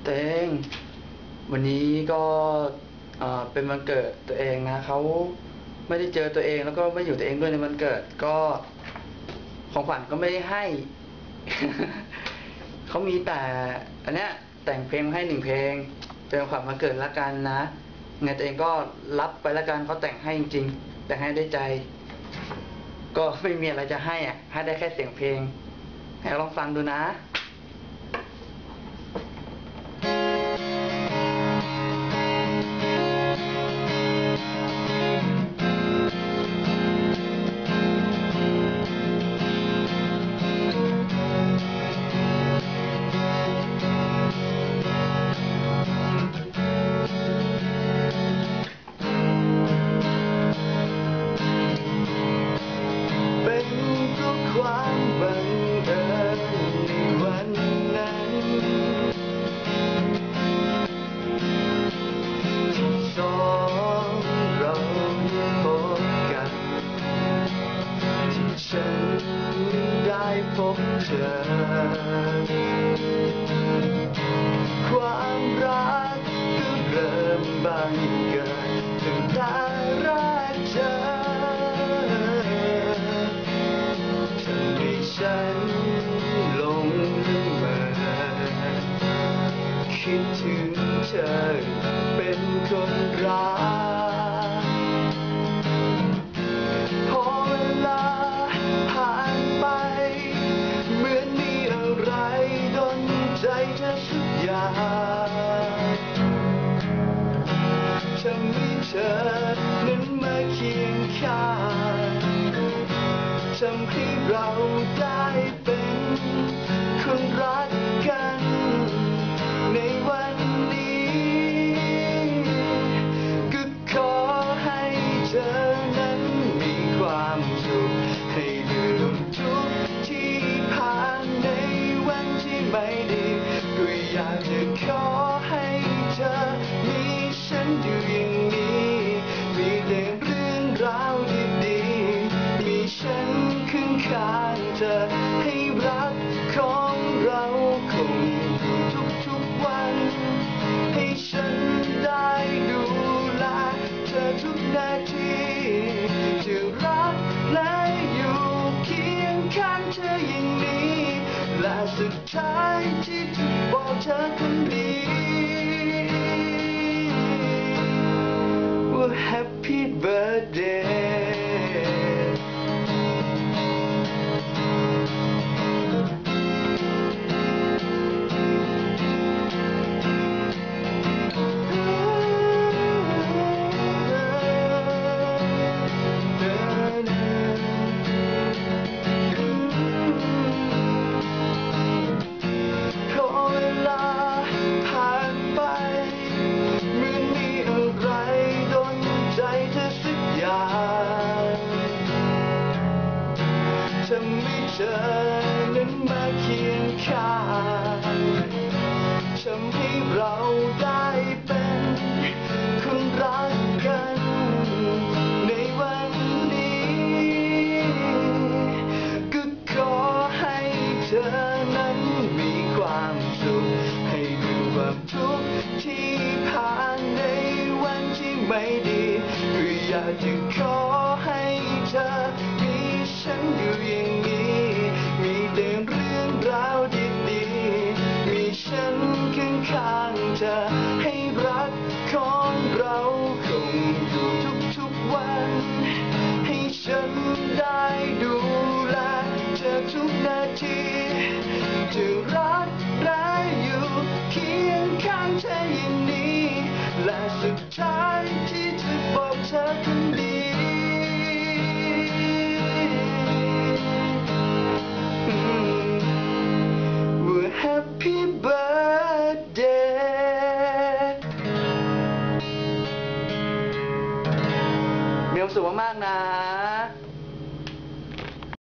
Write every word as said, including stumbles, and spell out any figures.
ตัวเองวันนี้ก็เป็นวันเกิดตัวเองนะเขาไม่ได้เจอตัวเองแล้วก็ไม่อยู่ตัวเองด้วยในวันเกิดก็ของขวัญก็ไม่ได้ให้ เขามีแต่อันเนี้ยแต่งเพลงให้หนึ่งเพลงเป็นของขวัญวันเกิดละกันนะไงตัวเองก็รับไปละกันเขาแต่งให้จริงๆแต่ให้ได้ใจก็ไม่มีอะไรจะให้อ่ะให้ได้แค่เสียงเพลงให้ลองฟังดูนะความบังเอิญในวันนั้นที่สองเราพบกันที่ฉันได้พบเธอความรักก็เริ่มบังเกิดตั้งแต่แรกเจอฉันลงเมื่อคิดถึงเธอเป็นคนรักพอเวลาผ่านไปเหมือนมีอะไรดลใจเธอสักอย่างทำให้เธอนั้นมาเคียงข้างทำให้เราได้เป็นคนรักกันในวันนี้ก็ขอให้เธอนั้นมีความสุขให้ลืมทุกที่ผ่านในวันที่ไม่ดีก็อยากจะขอให้เธอมีฉันอยู่อย่างนี้มีแต่เรื่องราวดีๆมีฉันข้างเธอให้รักของเราคงอยู่ทุกๆวันให้ฉันได้ดูแลเธอทุกนาทีจะรักและอยู่เคียงข้างเธออย่างนี้และสุดท้ายที่จะบอกเธอคนดีว่า Happy Birthdayทำให้เธอนั้นมาเคียงข้างทำให้เราได้เป็นคนรักกันในวันนี้ก็ขอให้เธอนั้นมีความสุขให้ลืมความทุกข์ที่ผ่านในวันที่ไม่ดีก็อยากจะขอให้เธอมีฉันอยู่อย่างนี้มีแต่เรื่องราวดีๆมีฉันข้างๆเธอให้รักของเราคงอยู่ทุกๆวันให้ฉันได้ดูแลเธอทุกนาทีจะรักและอยู่เคียงข้างเธออย่างนี้และสุดท้ายที่จะบอกเธอคนดีHappy birthday มีความสุขมากๆนะ